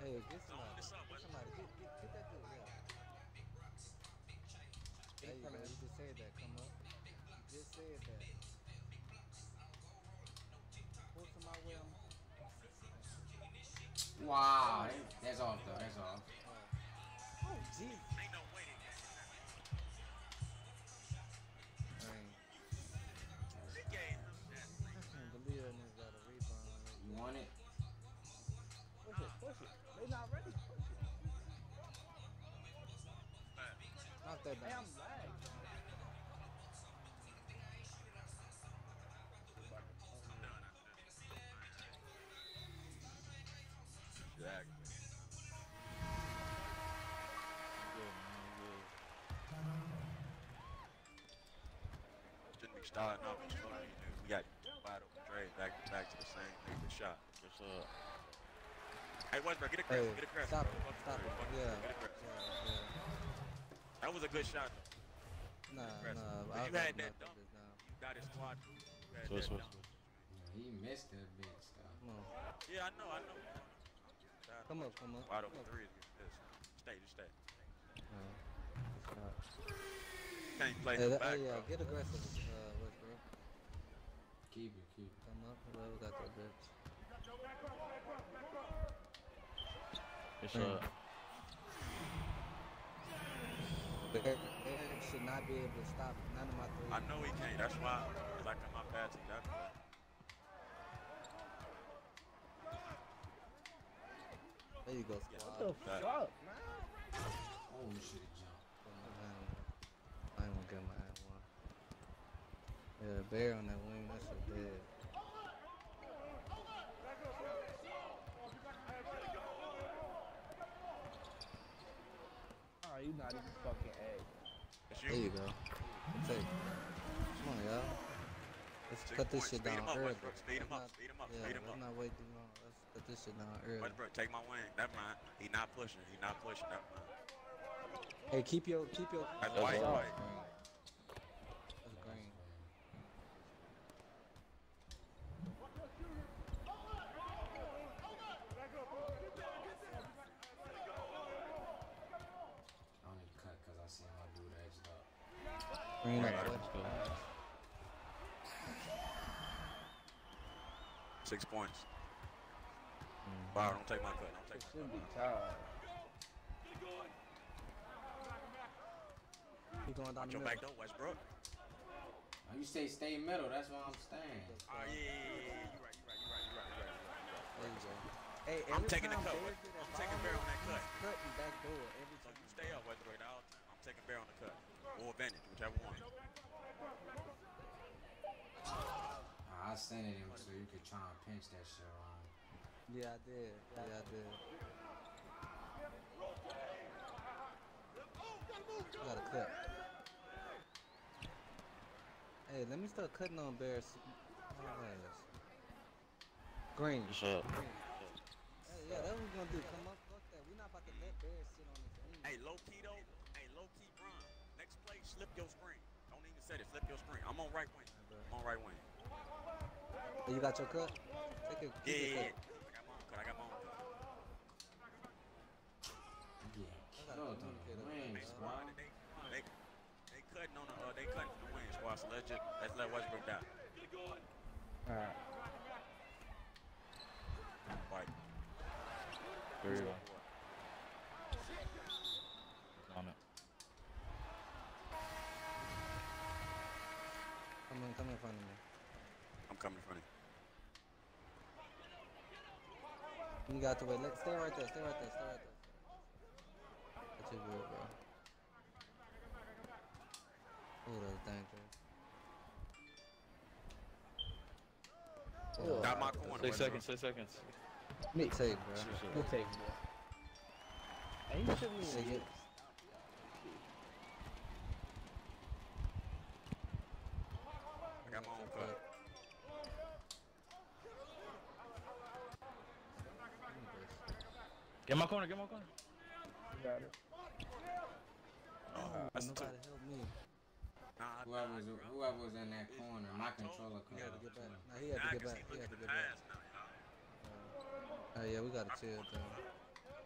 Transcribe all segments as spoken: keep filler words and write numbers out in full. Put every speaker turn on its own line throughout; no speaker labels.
Hey, get
Zone
somebody.
this up,
Get
Westbrook.
somebody. Get, get, get that dude. Yeah.
Get
There
in
you
front
go.
of
You
him.
just said that. Come up. You just said that. Pull somebody with him.
Wow, that's off though. That's off.
Oh. Oh, Jesus.
Ain't no way they missing that.
Dang.
They gave him that
I
free,
can't
man.
believe that nigga got a rebound right
You
there.
want it?
Push it. Push it. They not ready. Push it.
Pass.
Knock that
Hey,
down.
I'm lagged, man. They about to come
I'm
here.
done after this one. I ain't, I ain't doing that. This shit aggravating.
You good, man? You good?
Shouldn't be starting off and slow these niggas. We got two wide open trades back to back to the same nigga that shot.
What's up?
Hey, Westbrook, get aggressive.
Hey,
Get aggressive,
stop
bro.
it.
Fuck the
Stop
three.
it.
Fuck the three.
Yeah.
Get aggressive.
Yeah. Yeah.
That was a good shot, though. Get
Nah,
aggressive.
nah.
Because
I
you
got to
had that
knock that
dunk.
bitch down.
You got it squad. You had
Switch,
that
switch,
dunk.
switch.
He missed that bitch
Come
though.
on.
Yeah, I know, I know. You know, I'm just tired of
Come up.
watching
Come up.
wide
Come
open
up.
threes get missed. Stay, just stay.
Uh, good shot.
Can't play
Hey,
no
that,
back,
hey, uh,
bro.
get aggressive, uh, Westbrook.
Keep it, keep it.
Come up. Whoever got that bitch.
Good
Dang.
shot.
Bear, Bear should not be able to stop none of my
I
threes.
know he can't. That's why, because I come out past he got it.
There you go,
Yeah,
What
squad.
the
that.
fuck, man?
Oh, you should have jumped.
Get my hand one. I ain't gonna get my hand one. Yeah, Bear on that wing. That shit dead.
Oh, you not even fucking A.
It's
There
you.
you go. Good take. Come on, y'all. Let's
Six
cut this
points.
shit
Speed him
down
up,
early.
Westbrook. Speed
Let's
him up.
not,
Speed him up. Speed
yeah,
him
let's
up.
not wait too long. Let's cut this shit down early.
Westbrook, take my wing. Never mind. He not pushing. He not pushing. Never mind.
Hey, keep your, keep your.
That's
That's
white,
That's
all.
Oh,
all.
that's
white.
green. That's
That was
green.
green. I only cut because I seen my dude edged up.
Green up,
Got it.
boy.
Let's go.
Six points.
Mm-hmm.
Wow, don't take my cut. Don't take
It
my
should
cut.
be
Wow.
tied.
Keep going down
Watch
the
your
middle.
back door, Westbrook.
Now you say stay middle, that's why I'm
There you
staying.
go,
Oh, yeah,
squad.
yeah, yeah, yeah. You right, you right, you right, you right, you right, you right, you right, you
There
right,
you
you
go.
right.
Hey,
I'm
every
taking the
time
cut.
Bear
West-
get that
I'm taking
ball
Bear
up,
on that
he's
cut.
cutting back door every
So you
time,
stay
bro.
up, Westbrook, the whole time. I'm taking Bear on the cut. Or advantage, whichever one.
I sent it him so you could try and pinch that shit around.
Yeah, I did. Yeah, I did. You gotta cut. Hey, let me start cutting on Bears. Oh, ass.
Good
Green.
shot.
Green. Hey, yeah, that's what we're gonna do. Come up, fuck that. We're not about to let Bears sit on his
Hey,
wing.
low key though. Hey, low key, Bron. Next play, slip your screen. Don't even set it. Flip your screen. I'm on right wing.
Alright, bro.
I'm on right wing.
Hey, you got your cut? Take it.
Yeah,
Keep your
yeah,
cut.
yeah. I got my own cut. I got my own cut.
Yeah,
I gotta
killed on
communicate
the
up there,
Hey,
wings,
dog.
squad.
bro.
They, they, they cutting on the. Uh, they cutting from the wing, squad. So let's just let's let Westbrook die.
All right.
White.
There you
Score
go.
board.
He's on it.
Come in, come in front of me.
I'm coming in front of
You got to wait. Let, stay right there. Stay right there. Stay right there. Stay right there. That's your good, bro. Oh, that's dangerous.
you.
Ugh.
Got my corner,
Six
Westbrook.
seconds. Six seconds.
Me.
Good take, bro.
Shoot, shoot.
Good take, boy. And he shouldn't even
Shake
be
it.
able to stop that.
I
You
got
got
my
your
own cut.
cut. Give me this.
Get my corner. Get my corner.
You got it.
Oh,
That's a two.
nobody help me.
Nah,
Whoever
nah,
was
bro.
whoever was in that
It's,
corner, my
I told
controller
you
He
we
cut
had to
gotta
off
get
just
back.
too.
Nah, he had to
nah,
get
cause he
back. He
looking
had to
to
get back.
pass now, y'all.
Uh, oh, yeah, we got to
My
chill,
corner
though.
cut.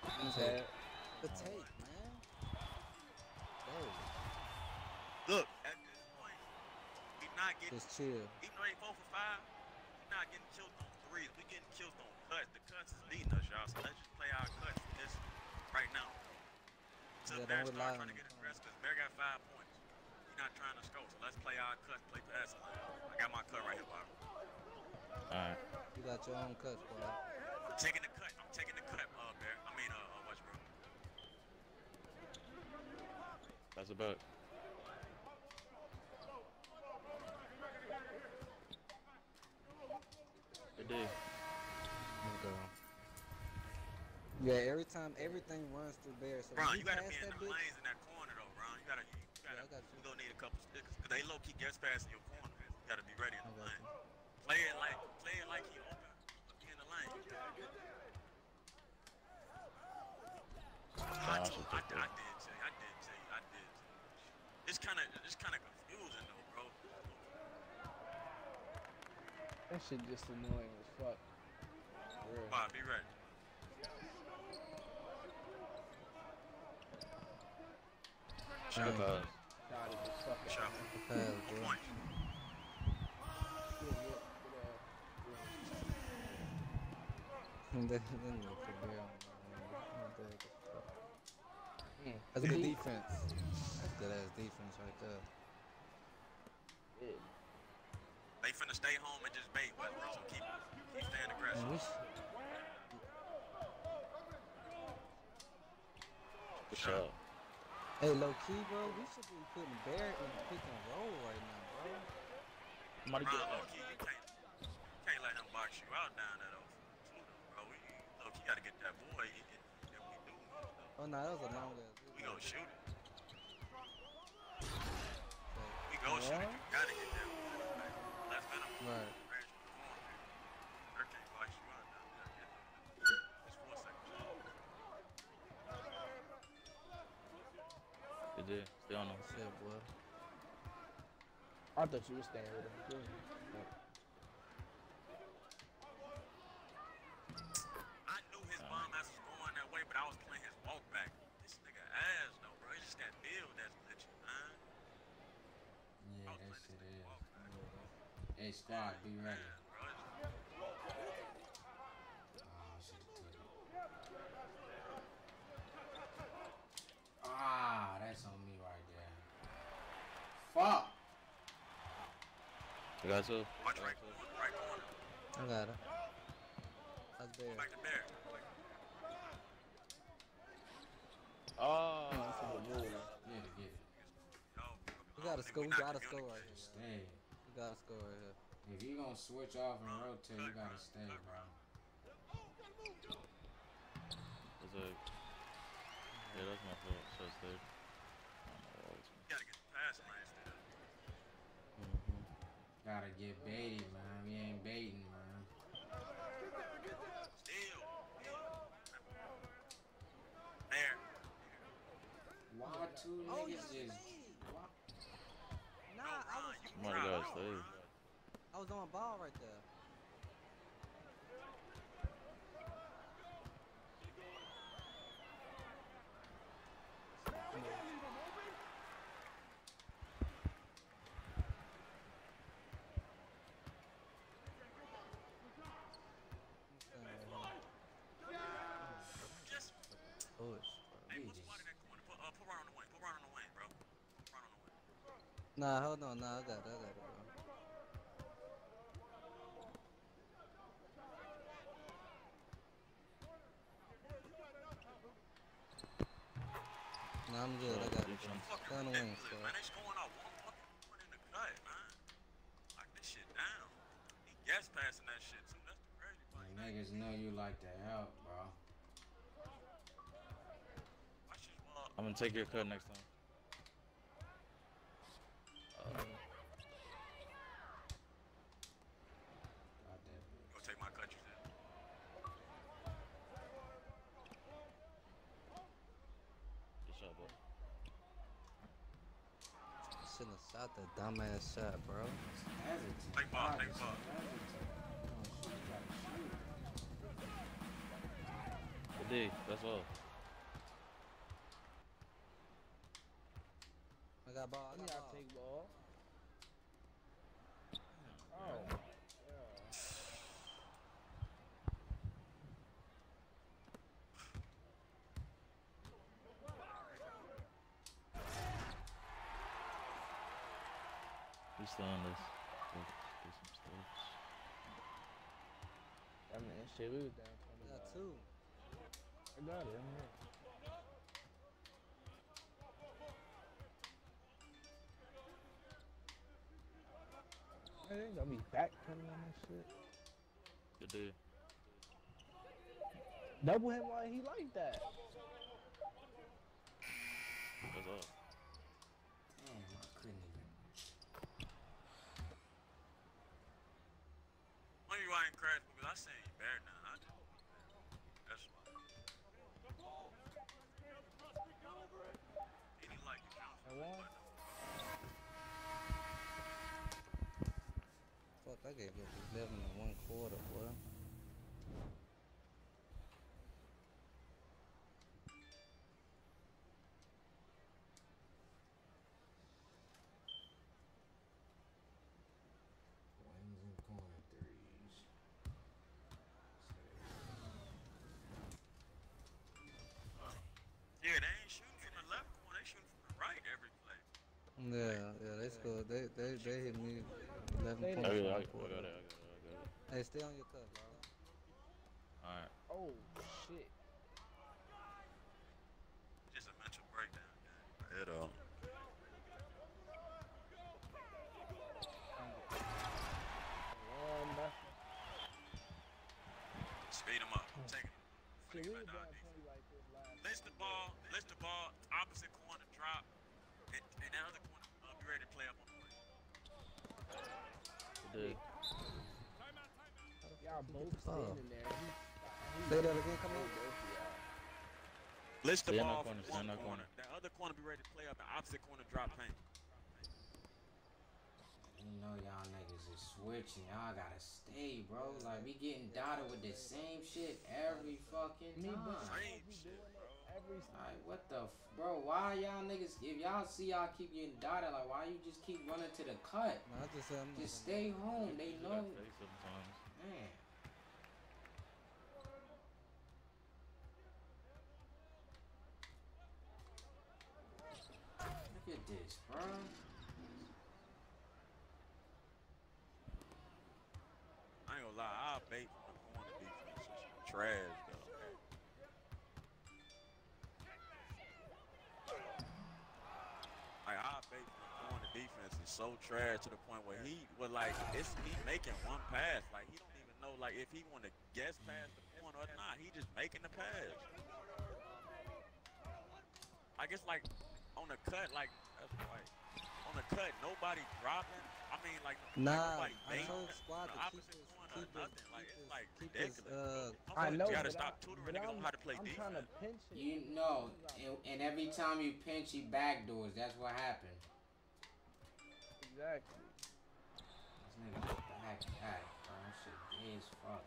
Take. The take, man. Hey,
Look, at this point, we not getting,
just chill.
even though they four for five, we not getting killed on threes. We getting killed on cuts. The cuts is beating us, y'all. So let's just play our cuts for this right now. Until
Yeah,
Bear
don't
start
rely
trying to
on
get
the
aggressive, because Bear got five points. He's not trying to score. So let's play our cuts, play passing. I got my cut right here, Bob.
Alright.
You got your own cut, squad.
I'm taking the cut. I'm taking the cut, uh, Bear. I mean, uh, uh Westbrook.
That's about. It did.
Okay. Yeah, every time everything runs through Bear. So
Ron,
when
you gotta
pass
be in
that
the
bitch,
lanes in that corner though, Ron. You gotta, you, you gotta,
Yeah, I got you.
you gonna need a couple stickers. Cause they low key guest pass in your corner. You gotta be ready in
I
the
got
lane.
you.
Play it like, play it like he open. Be in the lane. I,
I
told,
should
I,
take
I
that.
did tell you, I did tell you, I did tell you. It's kind of, it's kind of confusing though, bro.
That shit just annoying as fuck. For real.
Bob, be ready.
Good
Dang.
pass.
God, it just fucking.
Shot.
Pass,
One
bro.
point.
Good, good, good,
They- they need to put Bear on the line.
Mm.
That's good defense. That's good ass defense right there.
Yeah.
They finna stay home and just bait, Westbrook. So keep, keep staying aggressive.
Man, we sh-
Good shot.
Hey, low key, bro, we should be putting Bear in the pick and roll right now, bro.
I'm about to
Ron,
get
low key, you can't, can't let him box you out down that off. Bro, we low key gotta get that boy. If we do,
Oh no, that was a long ass.
we gonna shoot it.
So,
We go shoot it. You gotta get that boy. Left venom.
right.
Hurricane box you out down there. It's four seconds.
It did. Stay on them.
Shit, boy.
I thought you were staying with him too.
I knew his bomb ass was going that way, but I was playing his walk back. This nigga ass though, bro. It's just that build that's glitching, man.
Yeah,
I was
that
playing
shit
this nigga
is.
walk back.
Hey, squad, be ready.
Man, bro. It's-
Oh, shit, took it. Ah, that's on me right there. Fuck!
You got two?
Watch right corner, right corner.
I got it. That's
Go
Bear.
back to Bear.
Oh.
That's a good move.
Get it, get it.
Yo,
We gotta
nigga,
score.
we
We
not
gotta score right
communicating.
here.
Stay.
Bro. We gotta score right here.
If you gonna switch off and rotate, you gotta stay, bro.
That's a. Yeah, that's my fault. So it's there.
You gotta get the pass line still.
Mm-hmm.
Gotta get baited, man. We ain't baiting, man.
Still. There.
Why two
Oh,
niggas
you
just...
stayed.
Why?
Nah, I was,
Somebody gotta stay.
I was on my ball right there.
Just,
Push,
hey,
We
put
just-
somebody in that corner. Put, uh, put Ron on the wing. Put Ron on the wing, bro. Put Ron on the wing.
Nah, hold on. Nah, I got it. I got it, bro. Nah, I'm good. I got it, bro.
Fucking
Stay on the wing,
ridiculous,
squad.
man. They scoring out one fucking point in the cut, man. Lock this shit down. He gas passing that shit too. That's the crazy part.
You niggas know you like to help, bro.
Watch this wall.
I'm gonna take your cut next time.
Got that bitch.
Go take my cut, you said.
Good shot, bro.
I shouldn't have shot that dumbass shot, bro.
Hesitant.
Take ball,
Why
take
just
ball.
hesitant? You don't shoot, you gotta shoot.
It D. That's all.
I got ball. I
Let me
got
out
ball.
take ball. Oh, yeah.
We still on this. Do some steps.
I mean, shit, we was down
I
twenty.
got two.
I got it. I'm here. I ain't gonna be back coming on that shit.
Good D.
Double him while he like that.
That's all.
Damn, I couldn't even.
Maybe why I ain't crash because I seen you better now. I just, that's why. He didn't like you, Jones.
And one.
Fuck, I gave up eleven in one quarter, boy.
Wings and corner threes.
Yeah, they ain't shooting from the left corner. They shooting from the right every play.
Yeah, yeah, they scored. They they they hit me eleven
They
points
Oh,
in
yeah, I,
one
I got
quarter.
it. I got it. I got it.
Hey, stay on your cuff, bro.
Alright.
Oh, shit.
Just a mental breakdown. It all.
One, nothing.
Speed him up. I'm taking him.
Shit, we
Finna
was
get back
down
down
twenty like this last.
List the ball, list the ball, opposite corner drop, and, and that other corner uh, be ready to play up on the way.
Good D.
Y'all both
Oh.
standing there. He, he
Say that again, come on.
both of y'all.
List the
Stay in that
ball
corner,
from
stay in
one
that
corner.
corner.
That other corner be ready to play up, and opposite corner drop paint.
You know y'all niggas is switching. Y'all gotta stay, bro. Like we getting dotted with the same shit every fucking
Me, but
time.
I
Same
be
shit,
doing
bro.
it every
Like what the f- bro? Why y'all niggas? If y'all see y'all keep getting dotted, like why you just keep running to the cut?
No, I just said I'm not
Just
gonna-
stay home.
You
They
just
know,
gotta stay sometimes.
man. Look at this, bro.
I ain't gonna lie, I'll bait from the corner defense. It's trash, though. Like, I'll bait from the corner defense is so trash to the point where he was like, it's he making one pass. Like, he don't even know, like, if he want to guess past the corner or not. He just making the pass. Like, it's like, on the cut, like, that's right. On the cut, nobody dropping. I mean, like,
Nah,
nobody
I
baiting
told
on
squad
the
to keep
opposite
us,
corner or
keep us,
nothing. Like,
keep
it's
us,
like
keep us,
ridiculous.
uh,
I know,
You gotta
but
stop
I,
tutoring
but
niggas
I'm,
on how to play
I'm
defense.
trying to pinch it.
You know, and, and every time you pinch, he backdoors. That's what happened.
Exactly.
This nigga back back, bro. That shit gay as fuck.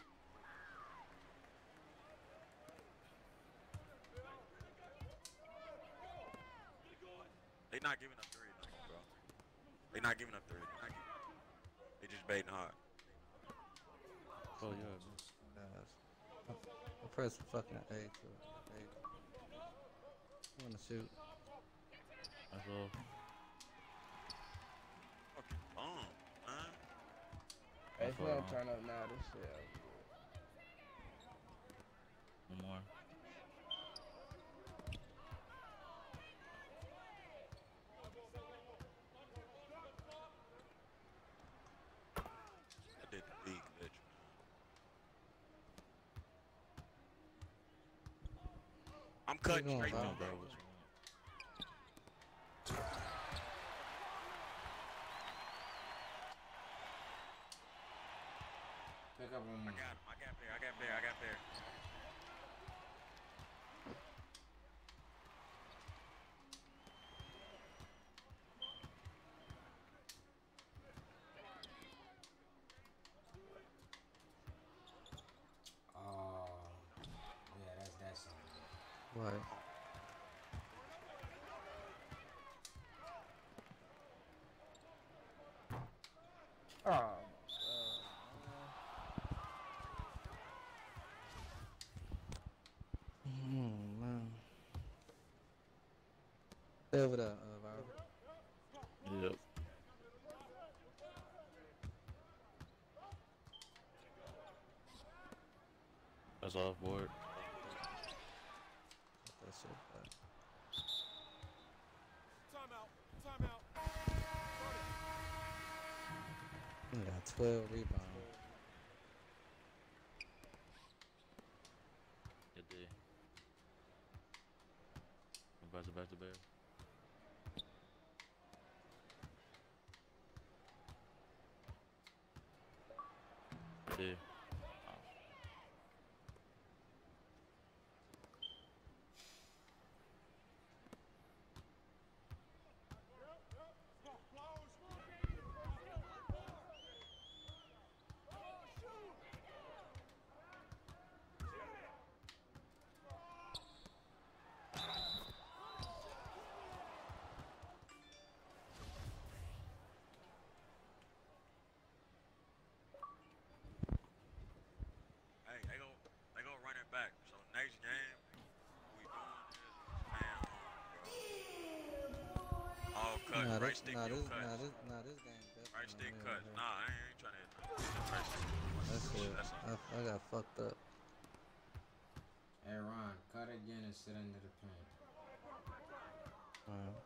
They not giving up three, like, bro. They not giving up three. They not giving up. They just baiting hard.
Oh, yeah.
uh, I press fucking A to it. A. I wanna shoot.
That's all.
Fucking bum, man.
Hey, it's
That's
gonna
all.
turn up now. This shit over with.
One more.
I did the big glitch, man. I'm cutting
going,
straight
bro?
through,
Bro,
bro.
what you want?
Pick up one
I
more.
got him. I got there. I got there. I got there.
Oh, yeah, that's
Right.
Oh, uh,
Mm, man. Stay over there, uh, Viral.
Yep. That's off board.
That shit back.
Timeout. Timeout.
He got twelve rebounds.
Good day. Back to back to bear. Good day.
Hey, they go, they go running back. So next game, what we doing is man home, bro. All cut,
Nah,
right
this,
stick
nah,
your
this,
cuts.
nah, this, nah, this game definitely
Right stick
on me
cuts.
right
Nah, I ain't trying to hit nothing. Right stick.
That's it.
That's
I, I got fucked up.
Hey Ron, cut again and sit under the paint.
Uh,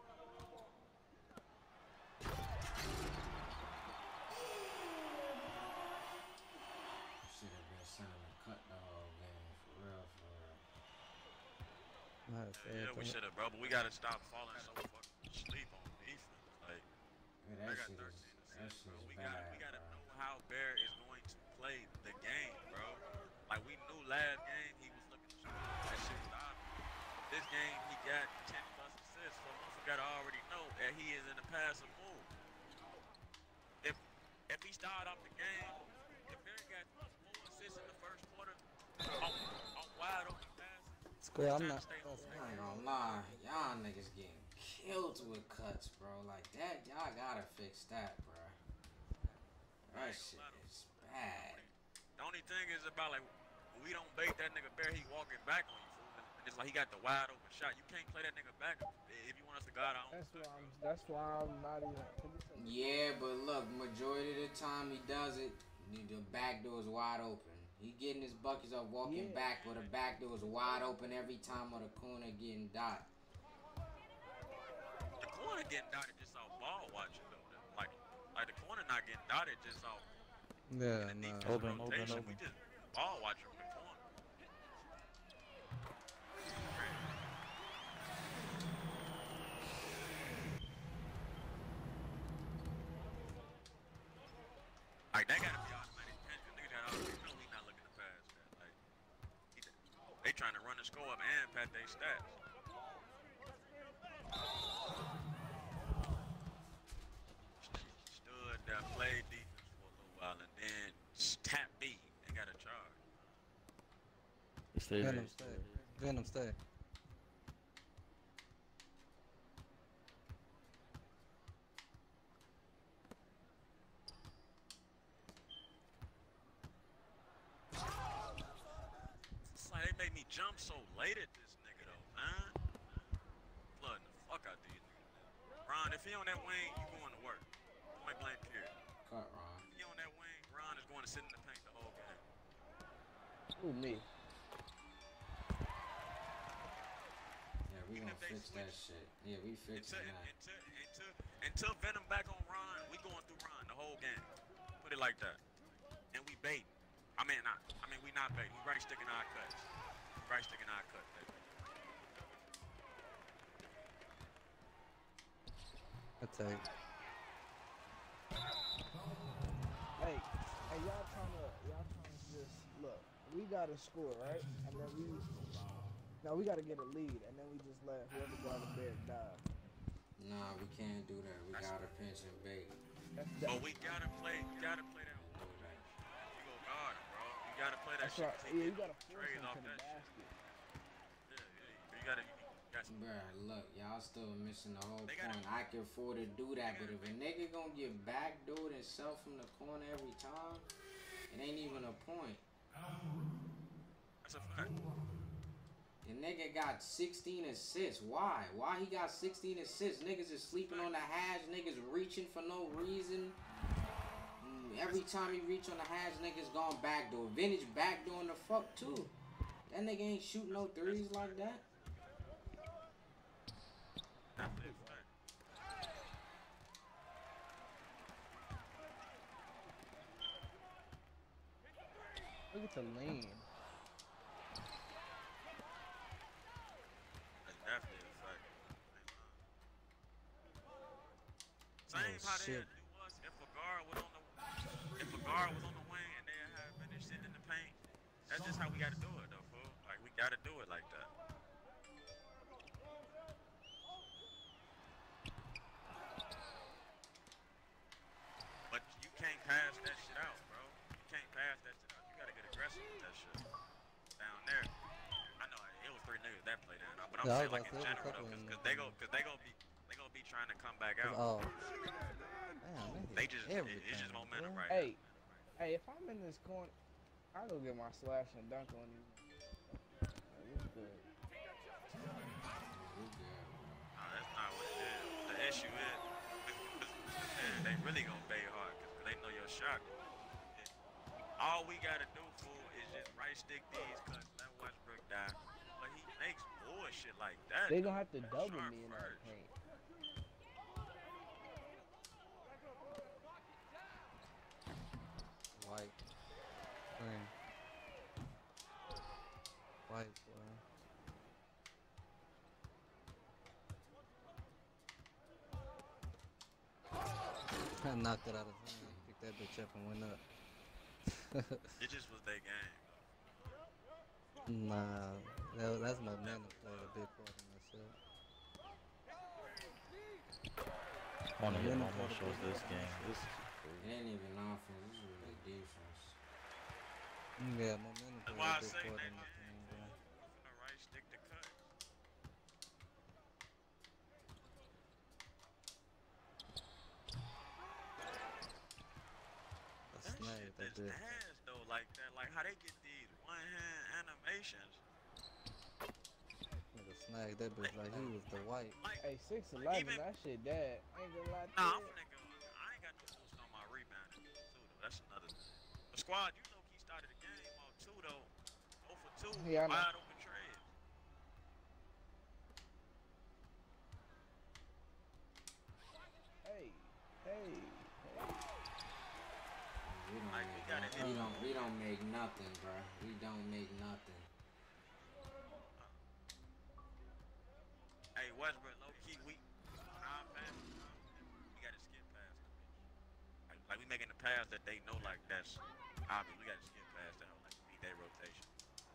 Should have been sending a cut the whole game, for real, for real.
nah,
Yeah, we should have, bro. But we gotta stop falling so fucking asleep on defense. Like,
Yeah,
I
that
got
shit is,
thirteen
that
assists,
shit
bro.
is
We
bad,
got, we gotta
bro.
know how Bear is going to play the game, bro. Like we knew last game he was looking to score. That shit was obvious. This game he got ten plus assists, so we gotta already know that he is in the passive move. If if he started off the game, if Bear got four assists in the first quarter, on, on wide open passes,
Square, I'm
trying
not.
to stay
That's,
home.
I ain't gonna lie, y'all niggas getting killed with cuts, bro. Like that, y'all gotta fix that, bro. That shit is bad.
The only thing is about like we don't bait that nigga Bear, he walking back on you, fool. And it's like he got the wide open shot. You can't play that nigga back if you want us to guard our own.
that's why I'm. That's why I'm not even.
Yeah, but look, majority of the time he does it, the back door is wide open. He getting his buckets up walking
Yeah.
back, but the back door is wide open every time or the corner getting dot.
The corner getting dotted just off ball watching though. Like, like the corner not getting dotted just off
yeah,
in the
nah.
defensive
Open, open,
rotation.
open.
We just ball watching from the corner. Like that gotta be automatic ten. Cause niggas gotta already know he not looking to pass that. Like, he, they trying to run the score up and pat their stats. Stood there, played defense for a little while, and then tap B and got a charge.
Stay there.
Venom, stay. Venom, stay.
It's like they made me jump so late at this nigga though, man. Flooding the fuck out these niggas. Ron, if he on that wing, you going to work. Point blank period.
Cut, Ron.
If he on that wing, Ron is going to sit in the paint the whole game.
Who me?
Yeah, we
Even
gonna
if they
fix that
switch-
shit. Yeah, we fixing
Until,
that.
until, until, until Venom back on Ron, we going through Ron the whole game. Put it like that. And we bait. I mean, not. I mean, we not bait. We right sticking our cuts. We right sticking our cut, baby.
I take.
Hey, hey, y'all trying to, y'all trying to just look. We got to score, right? And then we, now we got to get a lead, and then we just let whoever got the Bear die.
Nah, we can't do that. We gotta pinch and bait.
That's
But
that.
we gotta play. We gotta play that.
Do that.
You go guard him, bro. You gotta play that
That's
shit.
right.
till
Yeah, you
get
gotta force
trades
him
off
to the
that shit.
basket.
Yeah, yeah. That's
Bruh, look, y'all still missing the whole
They
point.
gotta-
I can afford to do that,
they
but if
gotta
a nigga gonna get backdoored and sell from the corner every time, it ain't even a point.
that's a fact.
The nigga got sixteen assists. Why? Why he got sixteen assists? Niggas is sleeping on the hash. Niggas reaching for no reason. Mm, Every time he reach on the hash, niggas gone backdoor. Vintage backdooring the fuck too. That nigga ain't shooting no threes like that.
Definitely a fact.
Look at the lean.
That's definitely a fact. Same
Oh,
how they
shit.
had to do us if a guard was on the if a guard was on the wing and they had Vintage sitting in the paint. That's just how we gotta do it though, fool. Like we gotta do it like that. But you can't pass that shit out, bro. You can't pass that shit out. You gotta get aggressive with that shit. Down there. I know it was three niggas that played down, but I'm
Yeah, I
saying
was
like in
about to say,
general
there's a
though,
couple
cause,
in
cause
there.
they go, cause they gonna be, they gonna be trying to come back out.
Oh. Damn,
They just, it,
everything,
it's just momentum
bro.
right
Hey, hey, if I'm in this corner, I go get my slash and dunk on you. Like, it's good.
We good, bro.
No, that's not what it is. The issue is, man, they really gonna bay hard because they know your shot. All we gotta do, fool, is just right stick these cuts, let Westbrook die. But he makes bullshit like that.
They
though.
gonna have to double
Sharp
me in that
first.
paint.
White. Green. White, boy. I knocked it out of his hand. Picked that bitch up and went up.
It just was their game.
Nah, that, that's momentum played a big part in that shit.
I want to hit
Momentum
almost
played a
shows
big
this
part in
game.
that
This
shit.
is
It
crazy.
ain't even offense. This is really defense.
Yeah, momentum
That's
played
why
a
I
big
say
part
that
in this game, bro.
the right stick to cut.
I
That
snagged
shit
that
is
bitch.
ass though, like that. Like how they get these one hand animations.
Nigga snagged that bitch like he was the white.
Like,
Hey, six eleven,
Even-
that shit dead. Ain't gonna lie to
nah, I'm
you.
finna go. I ain't got no boost on my rebounding too though. That's another thing. The squad, you know, he started the game off two though. Oh for two,
Yeah, I know.
wide open trades.
Hey, hey, hey.
We don't,
Like, we
make
gotta
nothing.
hit-
we don't, we don't make nothing, bro. We don't make nothing.
Hey, Westbrook, low key, we our pass, we gotta skip past the bitch. Like, like we making the pass that they know, like that's obvious. We gotta skip past that, like beat that rotation.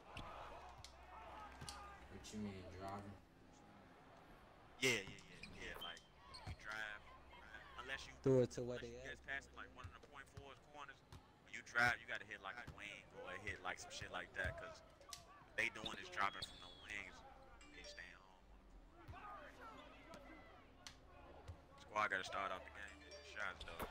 What you mean, driving?
Yeah, yeah, yeah, yeah. Like you drive, unless you
Threw it to where
unless
they
you
at.
get past like one of the point fours corners. When you drive, you gotta hit like a wing or hit like some shit like that, cause they doing is dropping from the wings. They staying home on the corner. Squad gotta start off the game hitting shots though.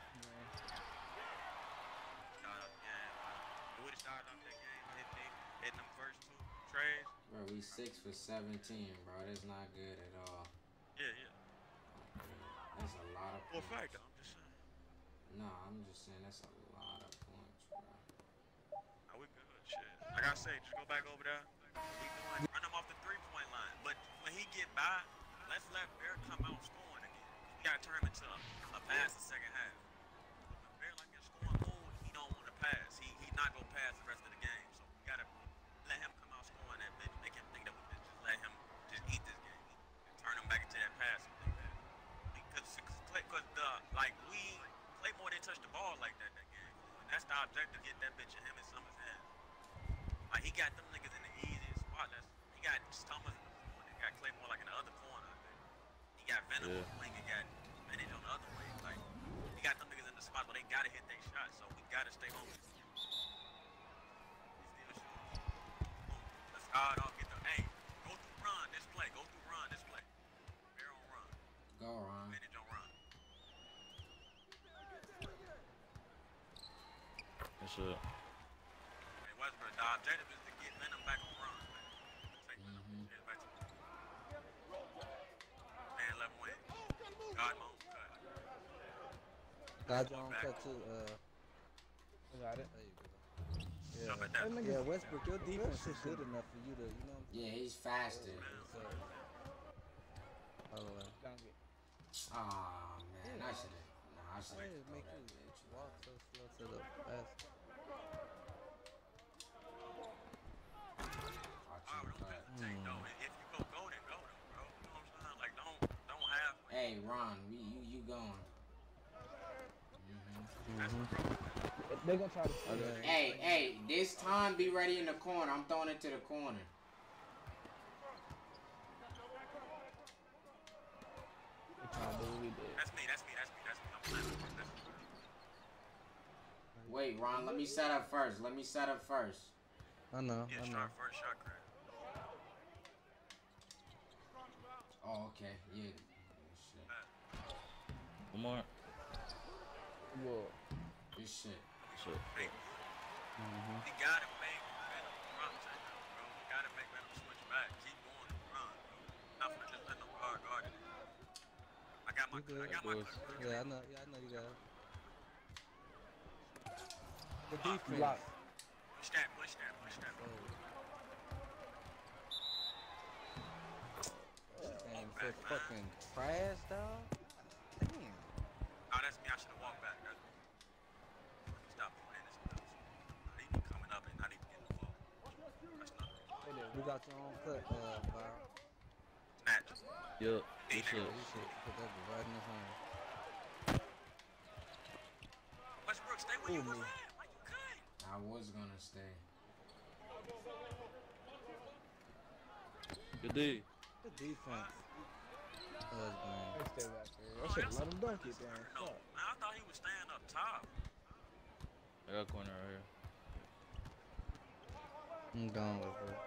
Start off the game. Uh, we would've started off that game hitting, they, hitting them first two trades.
Bro, we six for seventeen, bro. That's not good at all.
Yeah, yeah.
Not good. That's a lot of
For a
points.
fact though, I'm just saying.
Nah, I'm just saying that's a lot of points, bro.
Nah, we good, shit. Like I say, just go back over there. We doing, run him off the three-point line. But when he get by, let's let Bear come out scoring again. We gotta turn him into a, a pass the second half. When Bear like in scoring mode, he don't want to pass. He he not gonna pass the rest of the game. So we gotta let him come out scoring that bitch. Make him think that we can just let him just eat this game. And turn him back into that passing thing. Because because the like we Claymore didn't touch the ball like that that game. And that's the objective, get that bitch in him in Summers' hands. Like he got them niggas in the easiest spot. That's he got Summers in the corner, he got Claymore like in the other corner. I think. He got Venom
Yeah.
on the wing, he got Vintage on the other wing. Like he got them niggas in the spots where they gotta hit their shot. So we gotta stay home. He still shooting. Boom. Let's start off, get the hey, go through run this play, go through run this play.
That's it.
Hey, Westbrook, the objective is to get Venom back on run, man. Take Venom.
Mhm.
Yeah, back to man, let him win. God, my own cut.
Got your own cut too. Uh,
I got it.
there you go.
Jump at
Yeah.
that.
That
Yeah,
nigga,
Westbrook, your defense is
shit
good
can-
enough for you to, you know what I'm
Yeah, he's faster.
saying? By the way.
dunk it.
Ah man, I should have. Nah, I should
Why
have
did it
throw
make
that
you
bitch.
walk so slow to the basket?
Watch
Oh,
him
don't
cut.
hesitate, though. If you go, go, then go, then, bro. You know what I'm saying? Like, don't, don't have.
Hey, Ron, we, you you going? Mhm.
That's what bro.
They gonna try to steal
Okay.
it.
Hey, hey, this time be ready in the corner. I'm throwing it to the corner.
They trying to do what we did.
That's me, that's me, that's me, that's me. I'm playing. That's me.
Wait, Ron, let me set up first. Let me set up first.
I know,
Yeah,
I know.
start first shot, Craig.
Oh, okay. Yeah. Oh, shit.
One more.
Whoa.
This shit.
Shit.
Hey,
Mm-hmm.
he gotta make Venom run right now, bro. He gotta make Venom switch back. Keep going and run, bro. Not for just letting him guard guard it. I got my
You
cut. I
good.
got my
Boys.
cut.
Yeah, I know. Yeah, I know you got it. The
Block.
defense.
Block.
Push that, push that, push that.
Oh. Damn, so
back, man.
fucking trash, dog. Damn.
Oh, that's me. I should have walked back. That's me. Stop playing this stuff. He be coming up and not even getting the ball. That's not
They did.
You got your own cut, uh, Byron.
snatch.
Yup.
Hey,
Good
nigga.
shit.
You should put that bit right in his hand.
Westbrook, stay where you
Ooh,
was
me.
at. Why you couldn't?
I was gonna stay.
Good D.
The defense. Husband.
They stay back there. I should have let him dunk it then.
No,
Fuck.
man, I thought he was staying up top.
I got corner right here.
I'm done with it.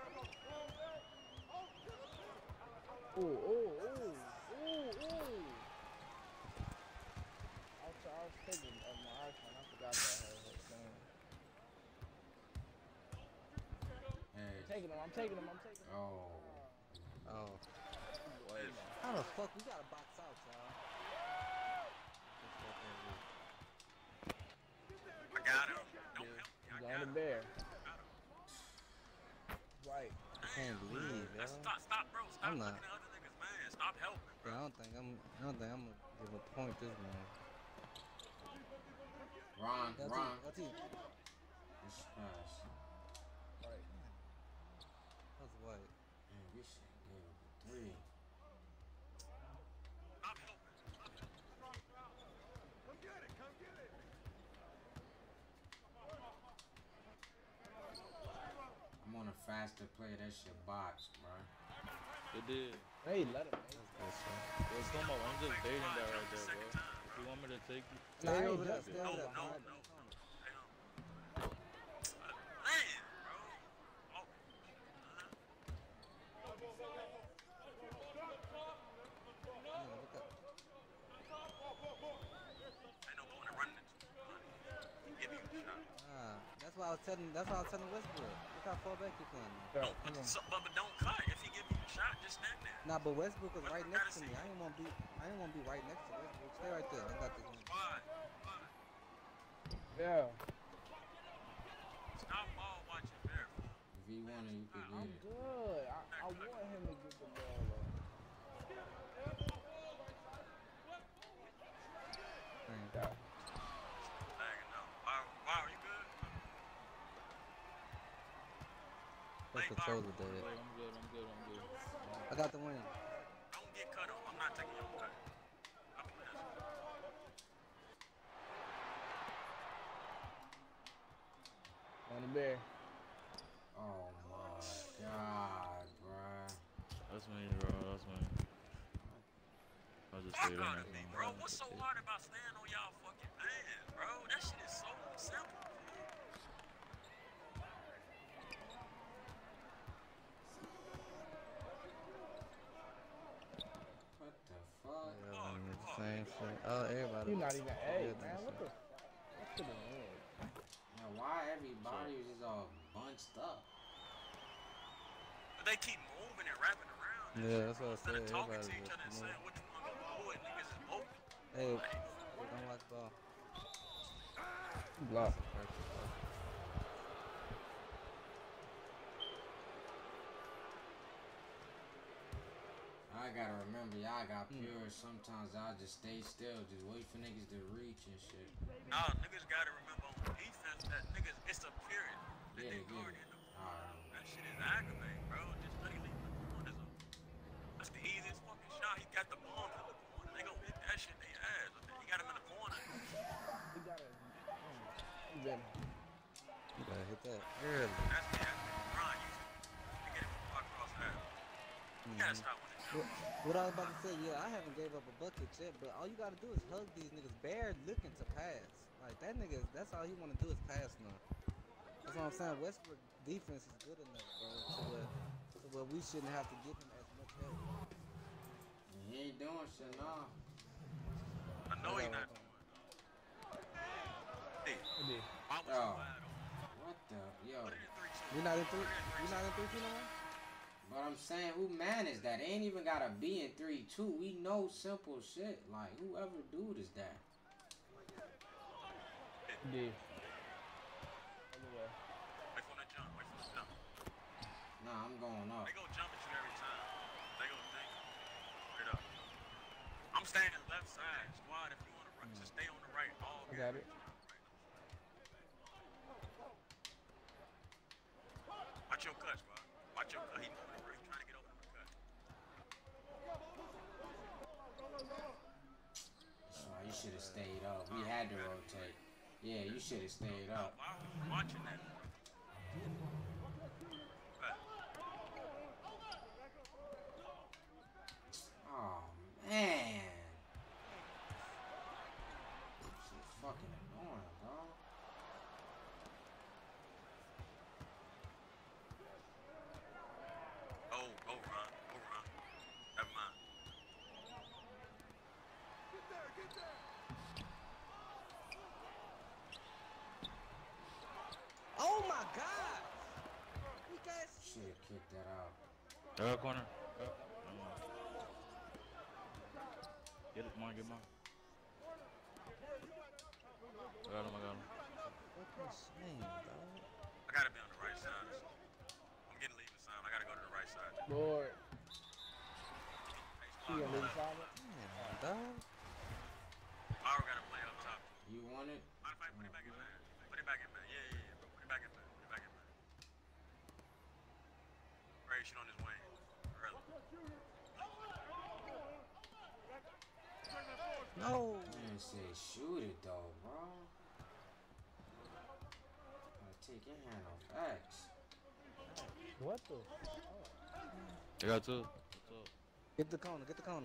Ooh, ooh, ooh, ooh, ooh. I was, I was thinking of my iPhone. I forgot that I had that thing.
Hey.
I'm taking him. I'm taking him. I'm taking him.
Oh.
Oh. How the fuck we gotta box out, y'all?
I got him. Don't help me. I
He's
got
on
him.
the bear. Right.
I can't believe, yo.
Let's stop, stop, bro. Stop
I'm
looking
not.
at other niggas, man. Stop helping, bro.
Yeah, I don't think I'm. I don't think I'm gonna give a point this man.
Ron,
L T,
Ron.
L T.
This pass.
Right.
That's white.
Man, this shit good with the three.
Stop helping.
I'm on a faster play. That shit box, bro.
Good D.
Hey, let him.
That's good shit.
Yo, come on. I'm just baiting that right there, bro. If you want me to take you,
Nah,
Hey,
over there.
Jeff.
Stay
No,
over
no,
there.
no,
Behind
no.
the corner.
Damn. Man, bro. Oh.
Yeah, look up.
Ain't no point in running into him. Give you a shot.
Ah, that's why I was telling. That's why I was telling Westbrook. Look how far back you playing.
Bro,
Don't, but,
come on.
so, but, but don't cut. If he give you a shot, just stand there.
Nah, but Westbrook was right
Westbrook
next to
gotta
me.
see.
I didn't want to be. I didn't want to be right next to Westbrook. Stay right there. I got this one.
Why? Why?
Yeah.
Stop ball watching barefoot.
If you want it, you can
I'm
get it.
good. I, I want him to get the ball up.
Thank
Yeah.
Lagging out. Wow, wow, you good?
That's the toes of
I'm
dead.
good, I'm good, I'm good, I'm good.
I got the win.
Don't get cut off. I'm not taking your cut. I'm playing.
On the bear.
Oh my god, bruh.
That's me, bro. That's me. I just
Fuck
stayed in
out
there.
of me, bro. What's so hard about staying on y'all fucking man, bro? That shit is so simple.
What the fuck?
Yeah, I mean, it's the same shit. Oh, everybody.
You not even. Hey,
Yeah,
man.
that's
What
it.
the? What to the head?
Now, why everybody is just all bunched up?
But they keep moving and wrapping around. And
Yeah,
shit,
that's
bro.
what I
Instead
said.
of talking
Everybody
to each
just
other and saying
move.
what you want to do, it niggas is open.
Hey, they don't like the ball.
Block.
I gotta remember, y'all got
Hmm.
pure. Sometimes I just stay still, just wait for niggas to reach and shit.
Nah, niggas gotta remember on defense that niggas, it's a period that
Yeah,
they
yeah.
guard in the
Alright.
That shit is aggravating, bro. Just let him leave the corners open. That's the easiest fucking shot. He got the ball in the corner. They gon' hit that shit in their ass. He got him in the corner.
He got it. He got it.
You gotta hit that early.
That's the that's the Ron used to get him across half. You gotta stop with it.
What, what I was about to say, yeah, I haven't gave up a bucket yet, but all you gotta do is hug these niggas. Bear looking to pass. Like, that nigga, that's all he wanna do is pass now. That's what I'm saying. Westbrook defense is good enough, bro, to where, to where we shouldn't have to give him as much help.
He ain't doing shit, nah.
I know he not. Hey,
He did.
I was
Oh.
wide open.
What the? Yo.
Put it in three two.
We not in three. We not in three two no more.
But I'm saying, who managed that? They ain't even gotta be in three two. We know simple shit. Like, whoever dude is that?
He did. Anyway.
Wait for the jump. Wait for the jump.
Nah, I'm going up.
They gon' jump at you every time. They gon' think. Straight up. I'm standing left side. Squad, if you wanna run, just stay on the right. All
I got it.
Watch your cut, squad. Watch your cut. He moving the ring, trying to get open the cut.
Oh, you should have stayed up. We had to rotate. Yeah, you should have stayed up.
Why was you watching that? Cut.
Oh, man. Shit fucking annoying, bro.
Oh, go run. Go run. Never mind.
Oh my God! We got
Should have kicked that out.
Go corner. Go. Get it, come on, get mine. I got him, I got him.
fucking shame, dog.
I gotta be on the right side. I'm getting leaving sign. I gotta go to the right side.
Lord.
Hey,
He
squad,
gonna
go
leave
left.
solid.
Damn, dog.
Mauro gotta play up top.
You want it?
Mind if I put it back in man? Put it back in man. Yeah, yeah, yeah, bro. Put it back in man. Put it back in man. Ray, shit on his wing. Early.
No.
Man said shoot it though, bro. Gotta take your hand off X.
What the?
I got two. What's up?
Get the corner. Get the corner.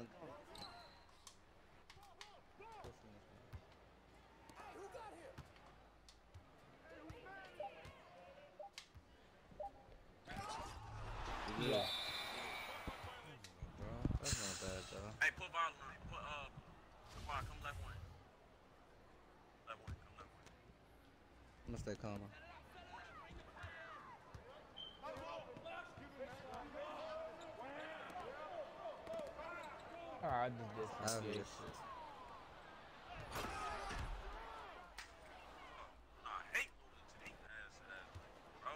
You good?
Bro, that's not bad, though.
Hey, put Varlin on. Put, uh, Squad, come left wing. Left wing, come left wing.
I'm gonna stay corner.
Alright, I just did
I
some
hear
shit.
shit.
I hate losing to these ass ass, bro.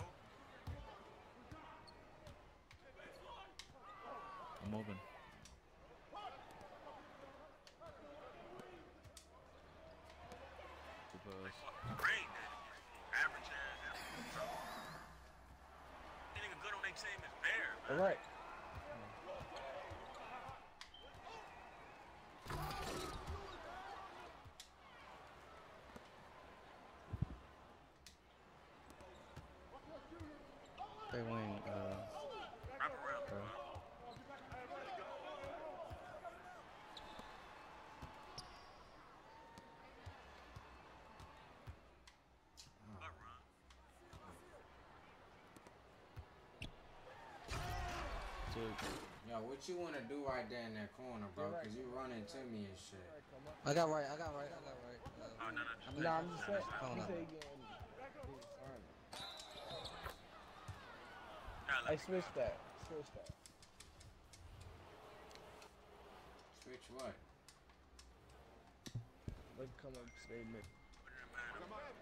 I'm open. Good pass.
Fucking brain dead. Average ass, bro. Any nigga good on their team is Bear, man.
Alright.
They wing, uh,
Wrap around, bro. Good run.
Two.
Yo, what you wanna do right there in that corner, bro? Cause you run into me and shit.
I got right, I got right, I got right. Uh,
Oh, no, no,
I'm
no.
Nah, I'm just saying.
Hold
He
on.
said he getting.
Nah,
Hey,
let me
switch
go.
that. Switch that.
Switch what?
Let's come up stay mid.
Put it in mind. I'm fucking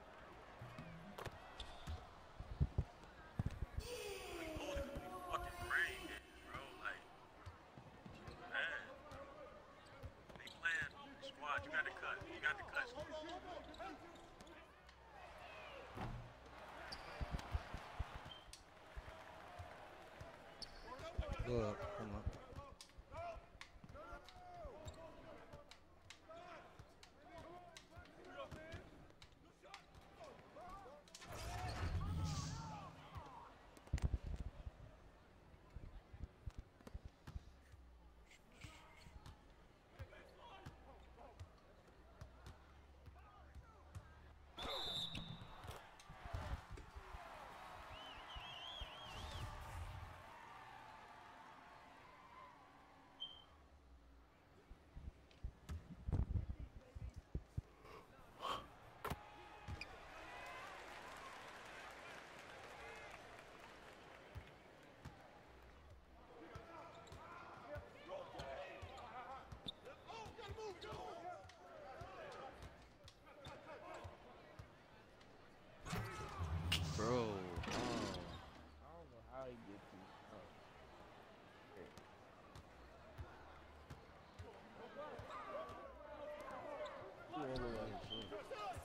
brain dead, bro. Like, man. They playing squad. You got to cut. You got to cut.
Go up. Come on.
Bro. Oh.
I don't know how he gets these. Oh. Yeah. Yeah, look like it, too.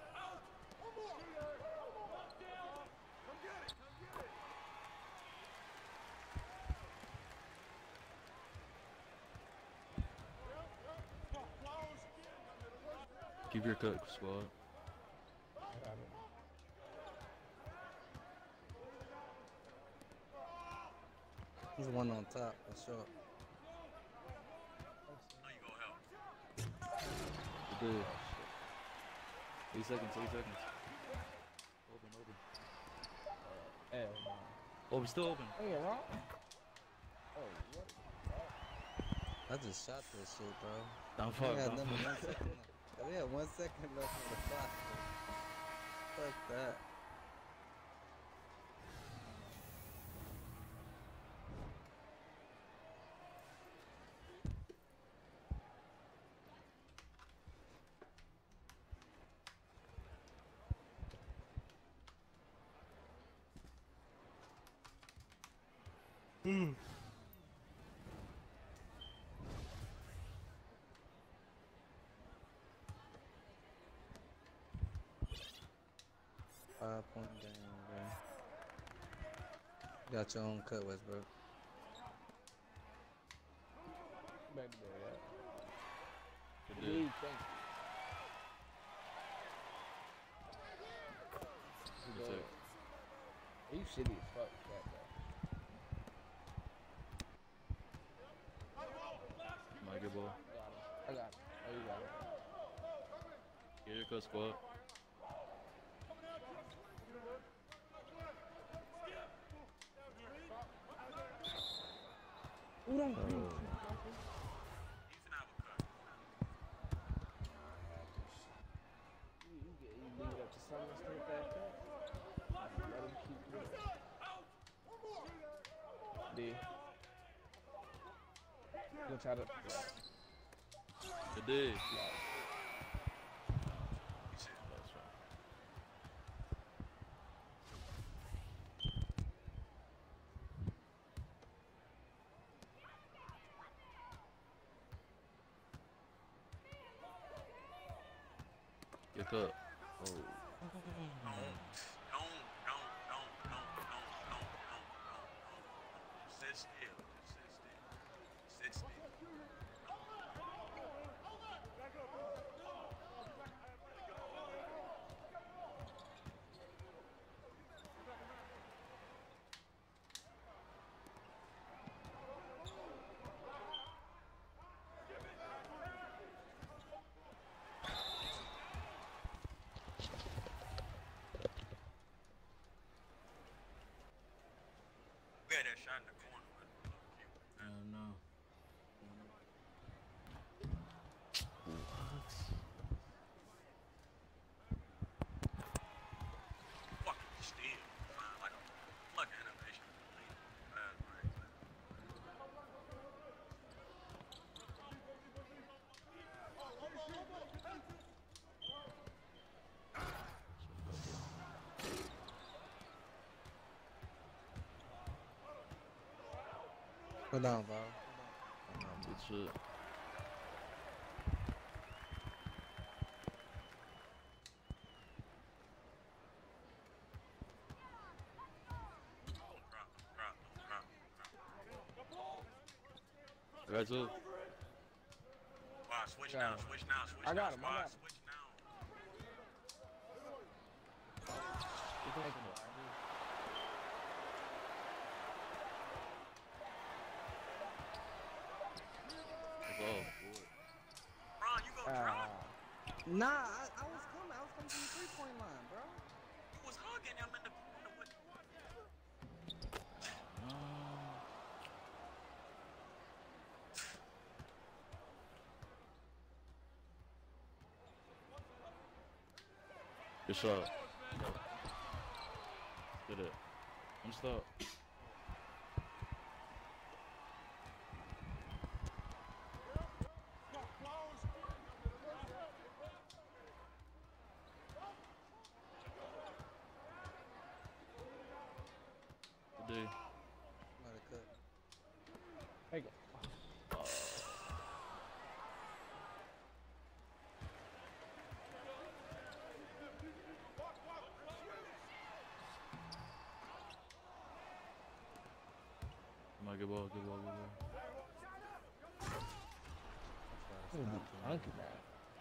Keep your cut, squad.
I got it.
He's one on top for sure.
No, you gonna help.
Good day. Eight seconds, eight seconds. Open, open.
Hell no.
Open, still open.
Oh, yeah, wrong? Oh, what?
I just shot that shit, bro.
Down
We
five,
had
down
number
five.
one second left. We had one second left on the clock. Fuck that. Five point game, bro. Got your own cut, Westbrook.
Back there, yeah.
Good
Dude,
day.
thank you.
Good day.
You shitty as fuck, that guy.
My good ball.
I got him. Oh, you got him.
Get your cut, squad.
Ooh, don't
Oh.
He's an avocado.
You, you get you leave it up to someone to take that cut. Let him keep doing it. D. Go try to.
Good day.
He said,
That's right. Your cut. Oh.
Don't, don't, don't, don't, don't, don't, don't, don't, don't. Sit still. Just sit still. Sit still.
Hold on, bro.
Good shit. Right up.
Wow, switch
Yeah.
now, switch now, switch
I
now,
got him, I
squad,
got him.
switch now.
Get that from the- It's all good.
Ron, you go
Ah.
drop.
Nah, I, I was coming. I was coming from the three point line, bro.
You was hugging him in the corner with
Good shot. Get it. I'm stuck. Good day.
Might have cut.
Take it.
Come on, good ball, good ball, good ball.
That's why I
I'm gonna be
stopped him.
funky, man.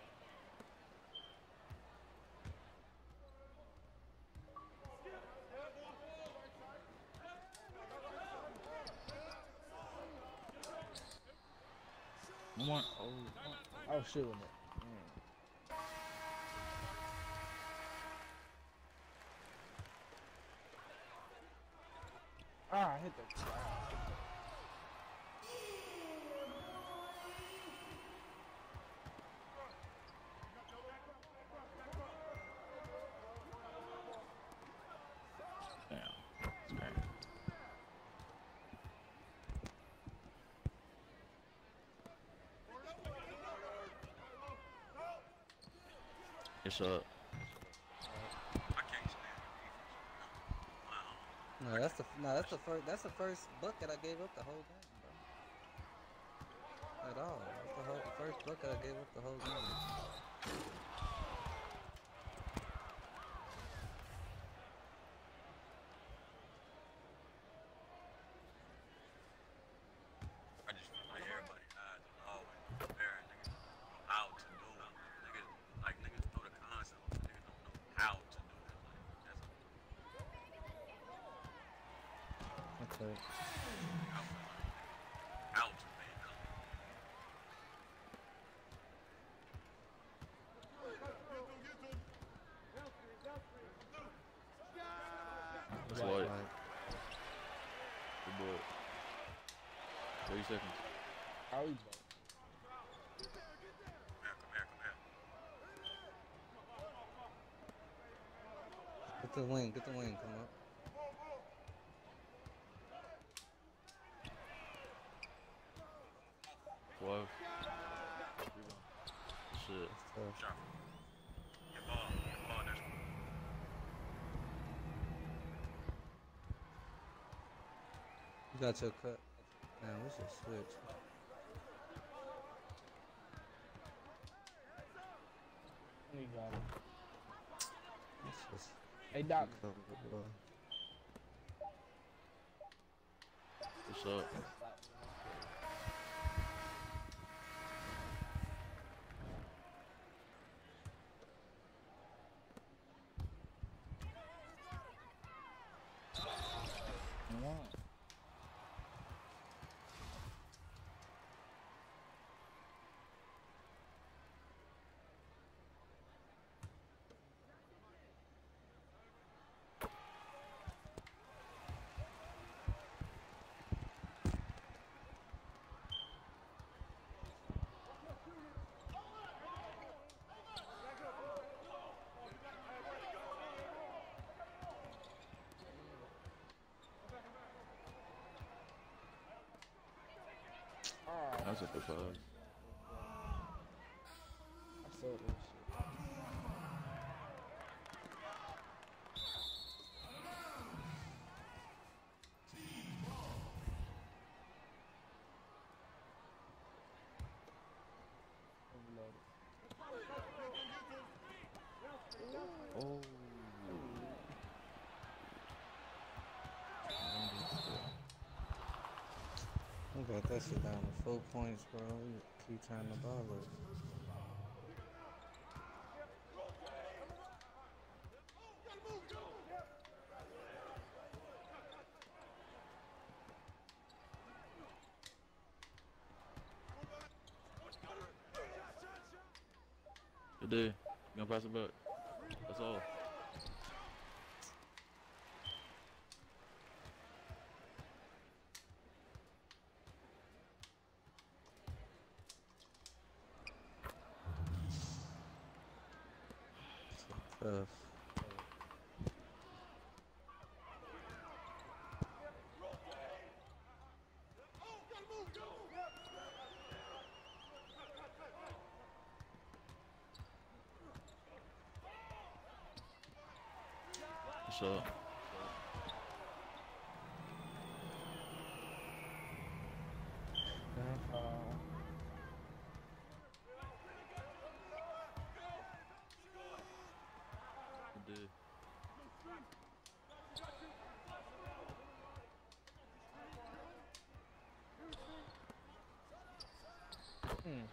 One more. Oh,
I was shooting it. Mm. Ah, I hit the.
damn. That's great. Good shot.
I can't stand your defense. Wow.
No, that's the no, that's the first that's the first bucket I gave up the whole game, bro. At all. That's the whole first bucket I gave up the whole game.
I just feel like everybody eyes are always comparing niggas how to do it. Niggas like niggas know the concept, but niggas don't know how to do it. Like that's
That's it.
I feel like how to make it.
That's
Right.
light.
Like,
Good boy. thirty seconds.
How you
Come here, come here, come here.
get the wing, get the wing, come up.
Twelve. Shit.
So,
Sharp. Your ball, your ball, there's
you got your cut. Man, we should switch.
You got it.
Let's just
Hey, Doc.
cover the ball.
Good shot. Come on.
Ah,
That's a good pass.
I saw this shit.
cut that shit down to four points, bro. You keep trying to ball it.
Good day. You gonna pass it back. That's all.
Tough.
What's up?
Uh,
Good day.
Hmm.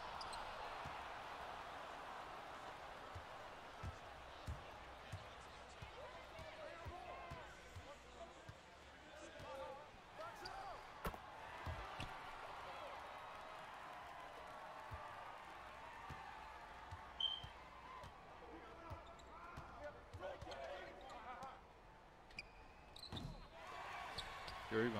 Here you go.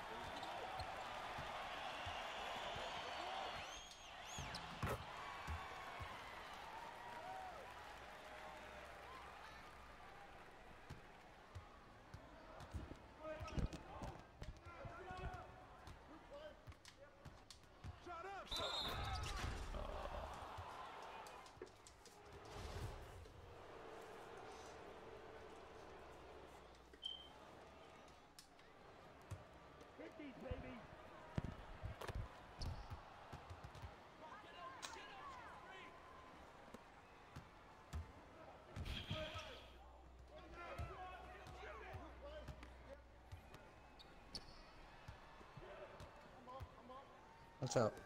Watch out.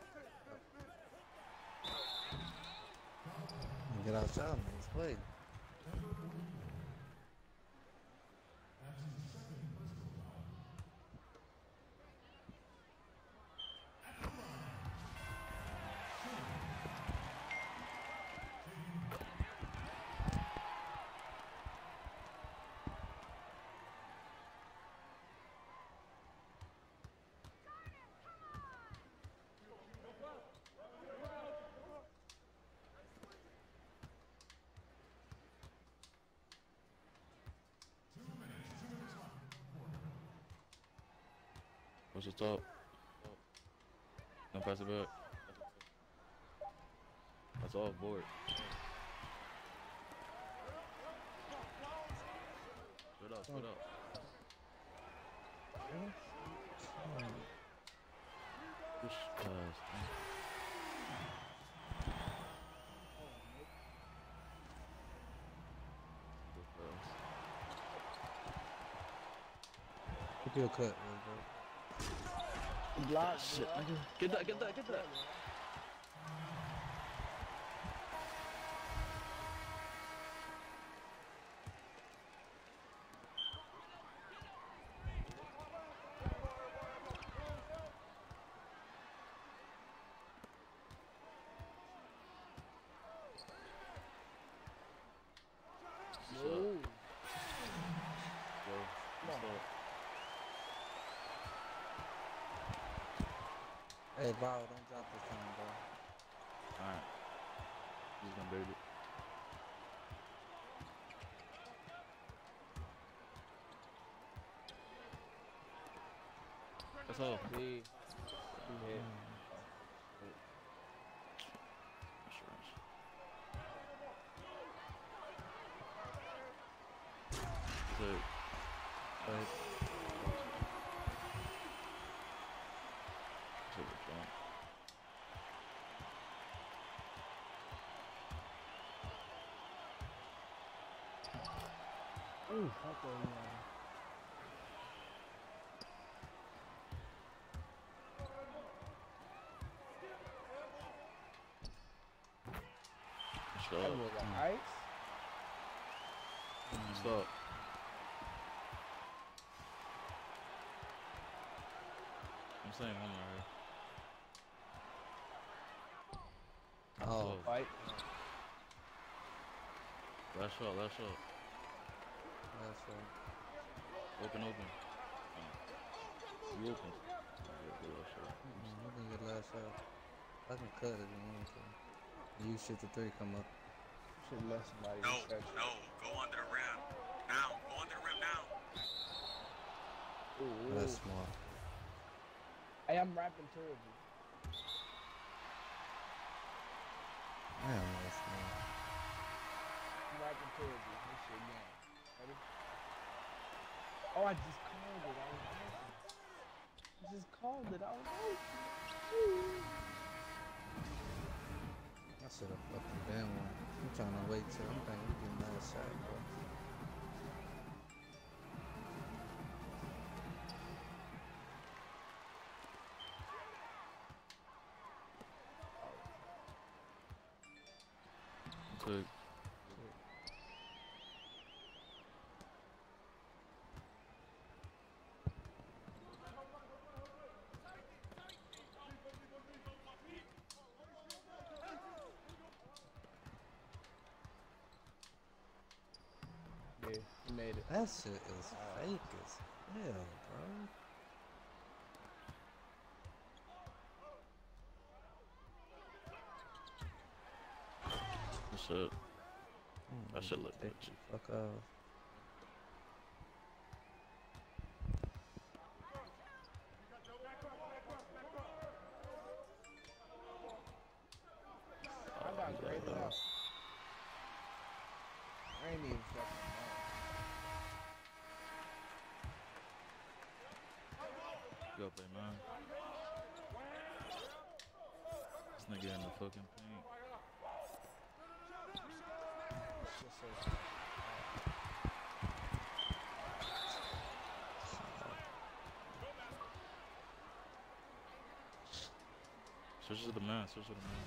Get outside, man. Let's play.
What's the top? Don't pass it back. That's all board. Split up, split up. Push pass. Good pass.
Keep your cut, bro.
block,
Shit,
block.
nigga. Get that, get that, get that. What's up?
Ooh.
Go. What's up?
Hey, Val, don't drop this time, bro.
Alright. He's gonna bait it. That's all.
He, he hit.
Insurance. Sick.
But
Took a jump.
Ooh, I thought he was.
shot.
That was like ice.
Stop. I'm saying one right here.
Oh,
Stop.
Fight.
Last shot, last shot.
that's right.
Open, open. Uh, you open. Yeah, good last shot.
Mm-mm, you can get last shot. I can cut it if you want to. You shoot the three come up.
Should let somebody
No,
reset you.
no, go under the rim. Now, go under the rim now.
Ooh,
That's
ooh.
smart.
Hey, I'm rapping towards you.
Damn, that's smart.
I'm rapping towards you. This shit game. Ready? Oh, I just called it. I was open. I just called it. I was open.
I should have fucking been one. I'm trying to wait till I'm thinking we get last shot, bro.
Took.
Yeah, you made it.
That shit is fake as hell, bro.
That shit.
Mm,
That shit look
take
legit.
the fuck off.
I got
yeah,
graded
uh,
out. I ain't even fucking know.
Go play man. This nigga in the fucking paint.
Shit so
Switch to the man, switch to the man.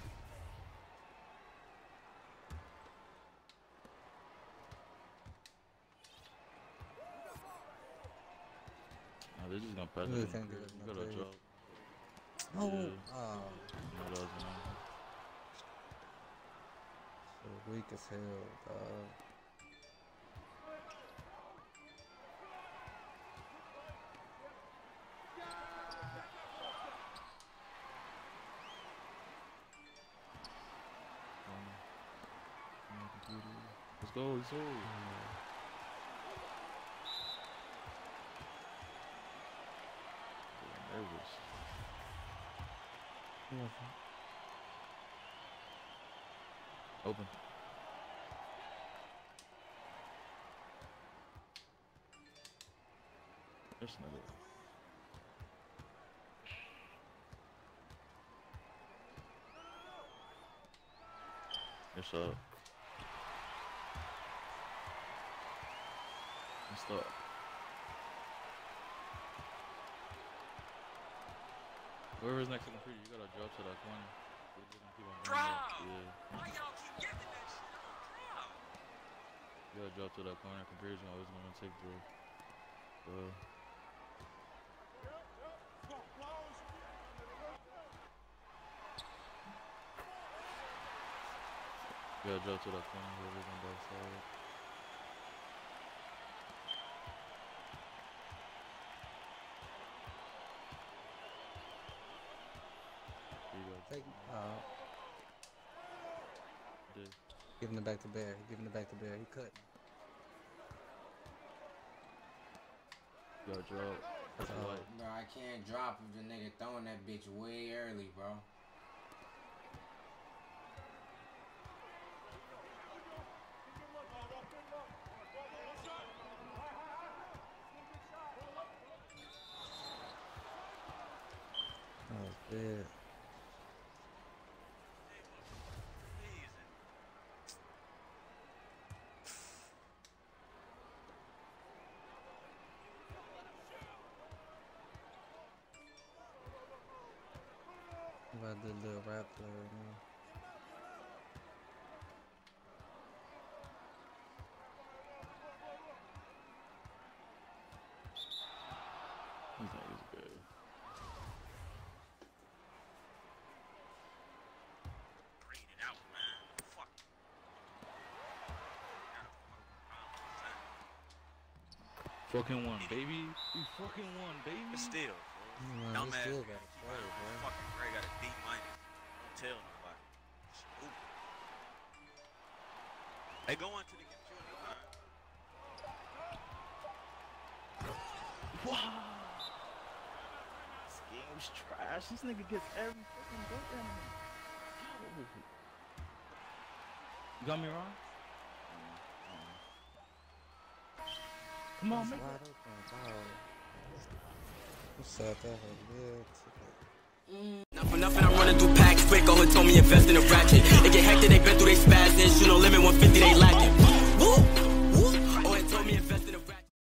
Nah, they're just gonna pass
Really
it.
can't get
You
it,
gotta
no three.
drop.
Oh,
Yeah.
oh,
No, that was enough.
so weak as hell, dog.
Um, my computer. Let's go, let's go. Getting nervous. Open. This nigga. Yes, up. Let's stop. Whoever's next to the computer, you gotta drop to that corner. We're just gonna keep on running
Drop!
it. Yeah.
Why y'all keep giving that shit? Drop!
You gotta drop to that corner. Computer's always gonna take the. Uh, you gotta drop to that corner. Whoever's on that side. Here you go.
Take, uh,
Did.
giving it back to Bear. Giving it back to Bear. He cut.
You gotta drop. That's
Oh.
light.
Bro, I can't drop if the nigga throwing that bitch way early, bro.
That was bad. I'm about to do a little rap play right now.
fucking won, baby. We fucking won, baby.
But still,
Man,
dumb
he
ass.
still
nigga
got
keep
played,
out
bro.
fucking Gray got a D minus. Don't tell nobody. Stupid. They go into the get you in the line.
Wow. This game's trash. This nigga gets every fucking goddamn. You got me wrong? Come on, man.
Wide open, dog. What's up, that
Mm.
Not for nothing, I'm running through packs quick. Oh, told me invest in a ratchet. They get hectic, they been through they spasms. You know, limit one fifty, they lacking.